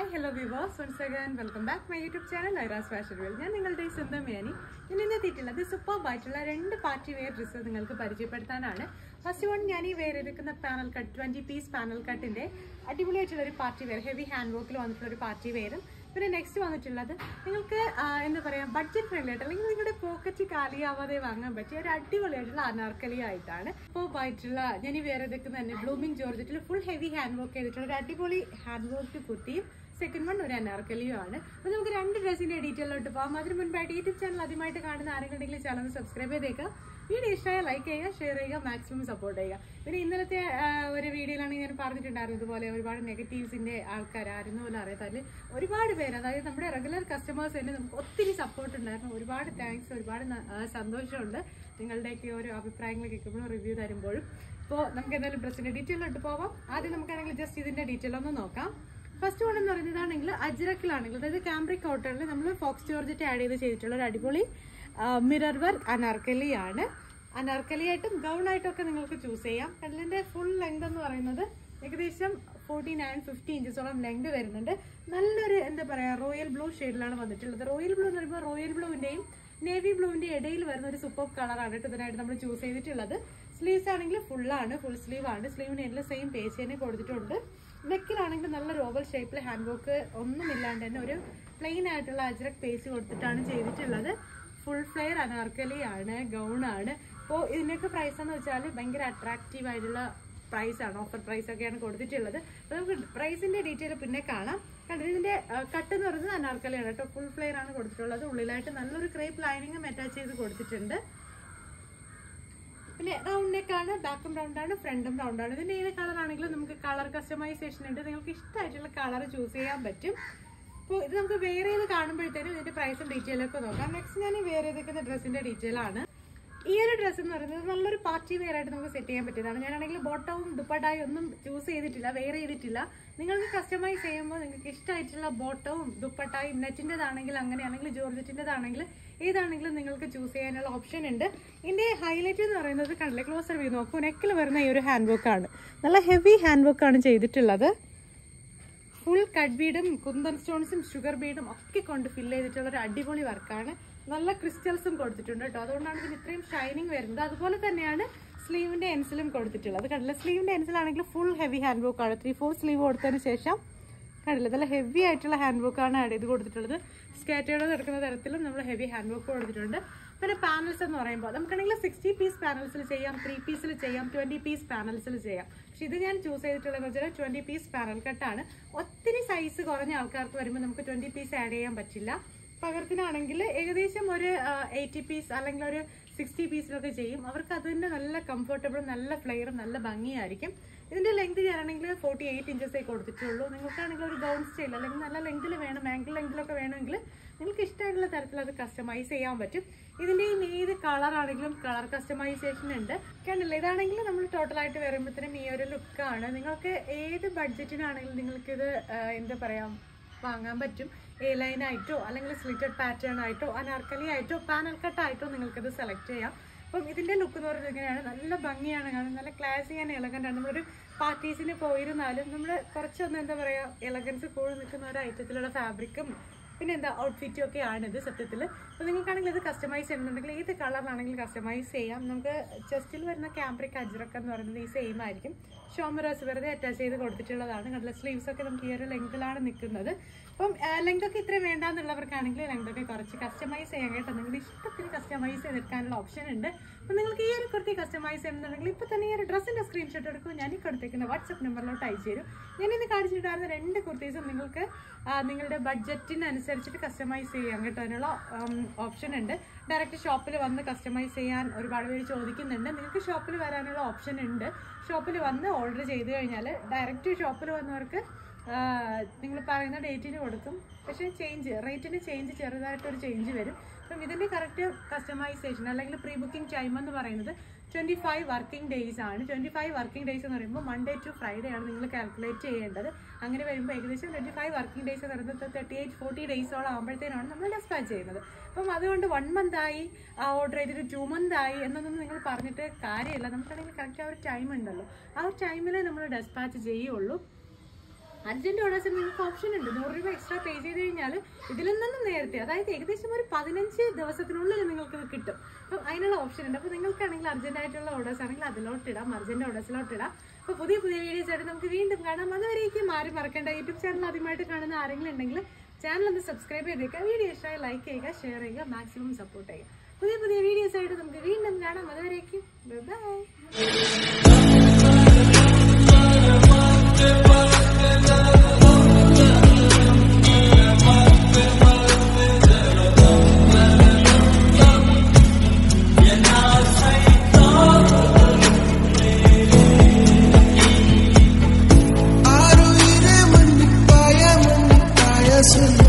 hello viewers, once again welcome back my YouTube channel Ira's Fashion World. ഞാൻ നിങ്ങളുടെ സ്വന്തം മേനി. ഇന്ന് എത്തിയിട്ടുള്ളത് സൂപ്പർബ് ആയിട്ടുള്ള രണ്ട് പാർട്ടി വെയർ ഡ്രസ്സ് നിങ്ങൾക്ക് പരിചയപ്പെടുത്താനാണ്. ഫസ്റ്റ് വൺ ഞാൻ ഈ വെയർ എടുക്കുന്ന പാനൽ കട്ട് 20 പീസ് പാനൽ കട്ടിന്റെ അടിപൊളിയായിട്ടുള്ള ഒരു പാർട്ടി വെയർ, ഹെവി ഹാൻഡ് വർക്കിൽ വന്നിട്ടുള്ള ഒരു പാർട്ടി വെയറും. പിന്നെ നെക്സ്റ്റ് വന്നിട്ടുള്ളത് നിങ്ങൾക്ക് എന്താ പറയുക ബഡ്ജറ്റ് ഫ്രണ്ട്ലി ആയിട്ട് അല്ലെങ്കിൽ നിങ്ങളുടെ പോക്കറ്റ് കാലിയാവാതെ വാങ്ങാൻ പറ്റിയ ഒരു അടിപൊളിയായിട്ടുള്ള അനാർക്കലി ആയിട്ടാണ് സൂപ്പർബ് ആയിട്ടുള്ള ഞാൻ ഈ വെയർ എടുക്കുന്ന തന്നെ ബ്ലൂമിംഗ് ജോർജറ്റിൽ ഫുൾ ഹെവി ഹാൻഡ് വർക്ക് ചെയ്തിട്ടുള്ള ഒരു അടിപൊളി ഹാൻഡ് വർക്ക് കുർത്തിയും സെക്കൻഡ് വൺ ഒരു അനാർക്കലിയും ആണ്. അപ്പോൾ നമുക്ക് രണ്ട് ഡ്രസ്സിന്റെ ഡീറ്റെയിലോട്ട് പോകാം. അതിന് മുൻപായിട്ട് യൂട്യൂബ് ചാനൽ ആദ്യമായിട്ട് കാണുന്ന ആരെങ്കിലും ഉണ്ടെങ്കിൽ ചാനൽ സബ്സ്ക്രൈബ് ചെയ്തേക്കാം. വീഡിയോ ഇഷ്ടമായ ലൈക്ക് ചെയ്യുക, ഷെയർ ചെയ്യുക, മാക്സിമം സപ്പോർട്ട് ചെയ്യുക. പിന്നെ ഇന്നലത്തെ ഒരു വീഡിയോയിലാണ് ഞാൻ പറഞ്ഞിട്ടുണ്ടായിരുന്നു ഇതുപോലെ ഒരുപാട് നെഗറ്റീവ്സിന്റെ ആൾക്കാരായിരുന്നു പോലും അറിയാത്തതിൽ ഒരുപാട് പേര്, അതായത് നമ്മുടെ റെഗുലർ കസ്റ്റമേഴ്സ് തന്നെ നമുക്ക് ഒത്തിരി സപ്പോർട്ട് ഉണ്ടായിരുന്നു. ഒരുപാട് താങ്ക്സ്, ഒരുപാട് സന്തോഷമുണ്ട് നിങ്ങളുടെയൊക്കെ ഓരോ അഭിപ്രായങ്ങൾ കേൾക്കുമ്പോഴും റിവ്യൂ തരുമ്പോഴും. ഇപ്പോൾ നമുക്ക് എന്തായാലും ഡ്രസ്സിന്റെ ഡീറ്റെയിലോട്ട് പോവാം. ആദ്യം നമുക്കാണെങ്കിൽ ജസ്റ്റ് ഇതിന്റെ ഡീറ്റെയിൽ ഒന്ന് നോക്കാം. ഫസ്റ്റ് വൺ എന്ന് പറയുന്നതാണെങ്കിൽ അജ്രക്കിലാണെങ്കിൽ, അതായത് കാംബ്രിക് കോട്ടണിൽ നമ്മൾ ഫോക്സ് ജോർജറ്റ് ആഡ് ചെയ്തിട്ടുള്ള ഒരു അടിപൊളി മിറർ വർക്ക് അനാർക്കലി ആണ്. അനാർക്കലി ആയിട്ടും ഗൗൺ ആയിട്ടും ഒക്കെ നിങ്ങൾക്ക് ചൂസ് ചെയ്യാം. കടലിന്റെ ഫുൾ ലെങ്ത് എന്ന് പറയുന്നത് ഏകദേശം 49-50 ഇഞ്ചസോളം ലെങ്ത് വരുന്നുണ്ട്. നല്ലൊരു എന്താ പറയാ റോയൽ ബ്ലൂ ഷെയ്ഡിലാണ് വന്നിട്ടുള്ളത്. റോയൽ ബ്ലൂ എന്ന് പറയുമ്പോൾ റോയൽ ബ്ലൂവിന്റെയും നേവി ബ്ലൂവിന്റെ ഇടയിൽ വരുന്ന ഒരു സൂപ്പർ കളറാണ് ഇതിനായിട്ട് നമ്മൾ ചൂസ് ചെയ്തിട്ടുള്ളത്. സ്ലീവ്സ് ആണെങ്കിൽ ഫുള്ളാണ്, ഫുൾ സ്ലീവ് ആണ്. സ്ലീവിന് എല്ലാം സെയിം പേജ് തന്നെ കൊടുത്തിട്ടുണ്ട്. നെക്കിലാണെങ്കിൽ നല്ലൊരു ഓവൽ ഷേപ്പിൽ ഹാൻഡ് വർക്ക് ഒന്നുമില്ലാണ്ട് തന്നെ ഒരു പ്ലെയിൻ ആയിട്ടുള്ള അജ്രക് പേസ് കൊടുത്തിട്ടാണ് ചെയ്തിട്ടുള്ളത്. ഫുൾ ഫ്ലെയർ അനാർക്കലി ആണ്, ഗൗൺ ആണ്. അപ്പോൾ ഇതിനൊക്കെ പ്രൈസ് എന്ന് വെച്ചാൽ ഭയങ്കര അട്രാക്റ്റീവ് ആയിട്ടുള്ള പ്രൈസ് ആണ്, ഓഫർ പ്രൈസ് ഒക്കെയാണ് കൊടുത്തിട്ടുള്ളത്. അപ്പോൾ നമുക്ക് പ്രൈസിന്റെ ഡീറ്റെയിൽ പിന്നെ കാണാം. കാരണം ഇതിന്റെ കട്ട് എന്ന് പറയുന്നത് അനാർക്കലിയാണ് കേട്ടോ, ഫുൾ ഫ്ലെയർ ആണ് കൊടുത്തിട്ടുള്ളത്. ഉള്ളിലായിട്ട് നല്ലൊരു ക്രേപ്പ് ലൈനിങ്ങും അറ്റാച്ച് ചെയ്ത് കൊടുത്തിട്ടുണ്ട്. പിന്നെ റൗണ്ട് നെക്കാണ്, ബാക്കും റൗണ്ട് ആണ്, ഫ്രണ്ടും റൗണ്ട് ആണ്. ഇതിന്റെ ഏത് കളർ ആണെങ്കിലും നമുക്ക് കളർ കസ്റ്റമൈസേഷൻ ഉണ്ട്, നിങ്ങൾക്ക് ഇഷ്ടമായിട്ടുള്ള കളർ ചൂസ് ചെയ്യാൻ പറ്റും. അപ്പോൾ ഇത് നമുക്ക് വെയർ ചെയ്ത് കാണുമ്പോഴത്തേനും ഇതിന്റെ പ്രൈസും ഡീറ്റെയിലൊക്കെ നോക്കാം. നെക്സ്റ്റ് ഞാൻ ഈ വെയർ ചെയ്തിരിക്കുന്ന ഡ്രസ്സിന്റെ ഡീറ്റെയിൽ ആണ്. ഈ ഒരു ഡ്രസ്സ് എന്ന് പറയുന്നത് നല്ലൊരു പാർട്ടി വെയർ ആയിട്ട് നമുക്ക് സെറ്റ് ചെയ്യാൻ പറ്റിയതാണ്. ഞാനാണെങ്കിൽ ബോട്ടവും ദുപ്പട്ടായും ഒന്നും ചൂസ് ചെയ്തിട്ടില്ല, വെയർ ചെയ്തിട്ടില്ല. നിങ്ങൾക്ക് കസ്റ്റമൈസ് ചെയ്യുമ്പോൾ നിങ്ങൾക്ക് ഇഷ്ടമായിട്ടുള്ള ബോട്ടവും ദുപ്പട്ടായും നെറ്റിൻ്റെതാണെങ്കിൽ അങ്ങനെ, അല്ലെങ്കിൽ ജോർജറ്റിൻ്റെതാണെങ്കിൽ ഏതാണെങ്കിലും നിങ്ങൾക്ക് ചൂസ് ചെയ്യാനുള്ള ഓപ്ഷൻ ഉണ്ട്. ഇതിന്റെ ഹൈലൈറ്റ് എന്ന് പറയുന്നത് കണ്ടില്ലേ, ക്ലോസർ വ്യൂ നോക്കൂ, നെക്കിൽ വരുന്ന ഈ ഒരു ഹാൻഡ് വർക്കാണ്. നല്ല ഹെവി ഹാൻഡ് വർക്കാണ് ചെയ്തിട്ടുള്ളത്. ഫുൾ കട്ട് ബീഡും കുന്തൻ സ്റ്റോൺസും ഷുഗർ ബീഡും ഒക്കെ കൊണ്ട് ഫില്ല് ചെയ്തിട്ടുള്ള ഒരു അടിപൊളി വർക്കാണ്. നല്ല ക്രിസ്റ്റൽസും കൊടുത്തിട്ടുണ്ട് കേട്ടോ, അതുകൊണ്ടാണ് ഇതിന് ഇത്രയും ഷൈനിങ് വരുന്നത്. അതുപോലെ തന്നെയാണ് സ്ലീവിന്റെ എൻസിലും കൊടുത്തിട്ടുള്ളത്. കണ്ടില്ല, സ്ലീവിന്റെ എൻസിലാണെങ്കിൽ ഫുൾ ഹെവി ഹാൻഡ് വർക്കാണ്. 3/4 സ്ലീവ് കൊടുത്തതിന് ശേഷം കണ്ടില്ല, നല്ല ഹെവി ആയിട്ടുള്ള ഹാൻഡ് വർക്കാണ് ആഡ് ചെയ്ത് കൊടുത്തിട്ടുള്ളത്. സ്കാറ്റേർഡ് നടക്കുന്ന തരത്തിലും നമ്മൾ ഹെവി ഹാൻഡ് വർക്ക് കൊടുത്തിട്ടുണ്ട്. പിന്നെ പാനൽസ് എന്ന് പറയുമ്പോൾ നമുക്കാണെങ്കിൽ 60 പീസ് പാനൽസിൽ ചെയ്യാം, 3 പീസിൽ ചെയ്യാം, 20 പീസ് പാനൽസിൽ ചെയ്യാം. പക്ഷെ ഇത് ഞാൻ ചൂസ് ചെയ്തിട്ടുള്ളതെന്ന് വെച്ചാൽ 20 പീസ് പാനൽ കട്ടാണ്. ഒത്തിരി സൈസ് കുറഞ്ഞ ആൾക്കാർക്ക് വരുമ്പോൾ നമുക്ക് 20 പീസ് ആഡ് ചെയ്യാൻ പറ്റില്ല. പകരത്തിനാണെങ്കിൽ ഏകദേശം ഒരു 80 പീസ് അല്ലെങ്കിൽ ഒരു 60 പീസിലൊക്കെ ചെയ്യും. അവർക്ക് അതിൻ്റെ നല്ല കംഫർട്ടബിളും നല്ല ഫ്ലെയറും നല്ല ഭംഗിയായിരിക്കും. ഇതിന്റെ ലെങ്ത് ഞാനാണെങ്കിൽ 48 ഇഞ്ചസേ കൊടുത്തിട്ടുള്ളൂ. നിങ്ങൾക്കാണെങ്കിൽ ഒരു ഗൗൺ സ്റ്റൈൽ അല്ലെങ്കിൽ നല്ല ലെങ്തിൽ വേണം, ആങ്കിൾ ലെങ്തിലൊക്കെ വേണമെങ്കിൽ നിങ്ങൾക്ക് ഇഷ്ടമായിട്ടുള്ള തരത്തിൽ അത് കസ്റ്റമൈസ് ചെയ്യാൻ പറ്റും. ഇതിന്റെ ഏത് കളർ ആണെങ്കിലും കളർ കസ്റ്റമൈസേഷൻ ഉണ്ട്. കണ്ടില്ല, ഇതാണെങ്കിൽ നമ്മൾ ടോട്ടലായിട്ട് വരുമ്പോഴത്തേനും ഈ ഒരു ലുക്കാണ്. നിങ്ങൾക്ക് ഏത് ബഡ്ജറ്റിനാണെങ്കിലും നിങ്ങൾക്കിത് എന്താ പറയാ വാങ്ങാൻ പറ്റും. എ ലൈൻ ആയിട്ടോ അല്ലെങ്കിൽ സ്ലിറ്റഡ് പാറ്റേൺ ആയിട്ടോ അനാർക്കലി ആയിട്ടോ പാനൽ കട്ടായിട്ടോ നിങ്ങൾക്കിത് സെലക്ട് ചെയ്യാം. അപ്പം ഇതിന്റെ ലുക്ക് എന്ന് പറയുന്നത് ഇങ്ങനെയാണ്, നല്ല ഭംഗിയാണ് കാണാൻ, നല്ല ക്ലാസി ആൻഡ് എലഗന്റ് ആണ്. നമ്മളൊരു പാർട്ടീസിന് പോയിരുന്നാലും നമ്മൾ കുറച്ചൊന്ന് എന്താ പറയാ എലഗൻസ് കൂടി നിൽക്കുന്ന ഒരു ഐറ്റത്തിലുള്ള ഫാബ്രിക്കും പിന്നെ എന്താ ഔട്ട്ഫിറ്റും ഒക്കെ ആണിത് സത്യത്തിൽ. അപ്പോൾ നിങ്ങൾക്കാണെങ്കിൽ ഇത് കസ്റ്റമൈസ് ചെയ്യുന്നുണ്ടെങ്കിൽ ഏത് കളറിലാണെങ്കിലും കസ്റ്റമൈസ് ചെയ്യാം. നമുക്ക് ചെസ്റ്റിൽ വരുന്ന കാംബ്രിക് അജ്രക്ക് എന്ന് പറയുന്നത് ഈ സെയിം ആയിരിക്കും. ഷോമറോസ് വെറുതെ അറ്റാച്ച് ചെയ്ത് കൊടുത്തിട്ടുള്ളതാണ്. കണ്ടില്ല, സ്ലീവ്സ് ഒക്കെ നമുക്ക് ഈ ഒരു ലെങ്തിലാണ് നിൽക്കുന്നത്. അപ്പം ലെങ്ത് ഒക്കെ ഇത്രയും വേണ്ടാന്നുള്ളവർക്കാണെങ്കിൽ ലെങ്ത് ഒക്കെ കുറച്ച് കസ്റ്റമൈസ് ചെയ്യാൻ കേട്ടോ, നിങ്ങളുടെ ഇഷ്ടത്തിന് കസ്റ്റമൈസ് ചെയ്തെടുക്കാനുള്ള ഓപ്ഷൻ ഉണ്ട്. അപ്പം നിങ്ങൾക്ക് ഈ ഒരു കുർത്തി കസ്റ്റമൈസ് ചെയ്യുന്നുണ്ടെങ്കിൽ ഇപ്പോൾ തന്നെ ഈ ഒരു ഡ്രസ്സിന്റെ സ്ക്രീൻഷോട്ട് എടുക്കും, ഞാൻ ഈ കൊടുത്തേക്കുന്ന വാട്സ്ആപ്പ് നമ്പറിലോട്ട് അയച്ചു തരും. ഞാൻ ഇന്ന് കാണിച്ചിട്ടുണ്ടായിരുന്ന രണ്ട് കുർത്തീസും നിങ്ങൾക്ക് നിങ്ങളുടെ ബഡ്ജറ്റിനനുസരിച്ചിട്ട് കസ്റ്റമൈസ് ചെയ്യാൻ കേട്ടോ, അതിനുള്ള ഓപ്ഷൻ ഉണ്ട്. ഡയറക്റ്റ് ഷോപ്പിൽ വന്ന് കസ്റ്റമൈസ് ചെയ്യാൻ ഒരുപാട് പേര് ചോദിക്കുന്നുണ്ട്. നിങ്ങൾക്ക് ഷോപ്പിൽ വരാനുള്ള ഓപ്ഷൻ ഉണ്ട്. ഷോപ്പിൽ വന്ന് ഓർഡർ ചെയ്ത് കഴിഞ്ഞാൽ ഡയറക്റ്റ് ഷോപ്പിൽ വന്നവർക്ക് നിങ്ങൾ പറയുന്ന ഡേറ്റിന് കൊടുക്കും. പക്ഷേ റേറ്റിന് ചെറുതായിട്ടൊരു ചേഞ്ച് വരും. അപ്പം ഇതിൻ്റെ കറക്റ്റ് കസ്റ്റമൈസേഷൻ അല്ലെങ്കിൽ പ്രീ ബുക്കിംഗ് ടൈം എന്ന് പറയുന്നത് 25 വർക്കിംഗ് ഡേയ്സ് ആണ്. 25 വർക്കിംഗ് ഡേയ്സ് എന്ന് പറയുമ്പോൾ മൺഡേ ടു ഫ്രൈഡേ ആണ് നിങ്ങൾ കാൽക്കുലേറ്റ് ചെയ്യേണ്ടത്. അങ്ങനെ വരുമ്പോൾ ഏകദേശം 25 വർക്കിംഗ് ഡേയ്സ് എന്ന് പറയുന്നത് 38-40 ഡേയ്സോളം ആകുമ്പോഴത്തേനാണ് നമ്മൾ ഡെസ്പാച്ച് ചെയ്യുന്നത്. അപ്പം അതുകൊണ്ട് 1 മന്ത് ആയി ഓർഡർ ചെയ്തിട്ട് 2 മന്ത് ആയി എന്നൊന്നും നിങ്ങൾ പറഞ്ഞിട്ട് കാര്യമില്ല. നമുക്കാണെങ്കിൽ കറക്റ്റ് ആ ഒരു ടൈം ഉണ്ടല്ലോ, ആ ഒരു ടൈമിൽ നമ്മൾ ഡെസ്പാച്ച് ചെയ്യുള്ളൂ. അർജന്റ് ഓർഡേഴ്സിന് നിങ്ങൾക്ക് ഓപ്ഷൻ ഉണ്ട്. 100 രൂപ എക്സ്ട്രാ പേ ചെയ്ത് കഴിഞ്ഞാൽ ഇതിൽ നിന്നും നേരത്തെ, അതായത് ഏകദേശം ഒരു 15 ദിവസത്തിനുള്ളിൽ നിങ്ങൾക്ക് ഇത് കിട്ടും. അപ്പം അതിനുള്ള ഓപ്ഷൻ ഉണ്ട്. അപ്പോൾ നിങ്ങൾക്കാണെങ്കിൽ അർജന്റ് ആയിട്ടുള്ള ഓർഡേഴ്സ് ആണെങ്കിൽ അതിലോട്ട് ഇടാം, അർജന്റ് ഓർഡേഴ്സിലോട്ട് ഇടാം. അപ്പോൾ പുതിയ വീഡിയോസ് ആയിട്ട് നമുക്ക് വീണ്ടും കാണാം. അതുവരേക്കും ആരും മറക്കേണ്ട, യൂട്യൂബ് ചാനൽ ആദ്യമായിട്ട് കാണുന്ന ആരെങ്കിലും ഉണ്ടെങ്കിൽ ചാനൽ ഒന്ന് സബ്സ്ക്രൈബ് ചെയ്തേക്കുക, വീഡിയോ ഇഷ്ടമായി ലൈക്ക് ചെയ്യുക, ഷെയർ ചെയ്യുക, മാക്സിമം സപ്പോർട്ട് ചെയ്യുക. പുതിയ വീഡിയോസ് ആയിട്ട് നമുക്ക് വീണ്ടും കാണാം. അതുവരേക്കും ബൈ. Yes.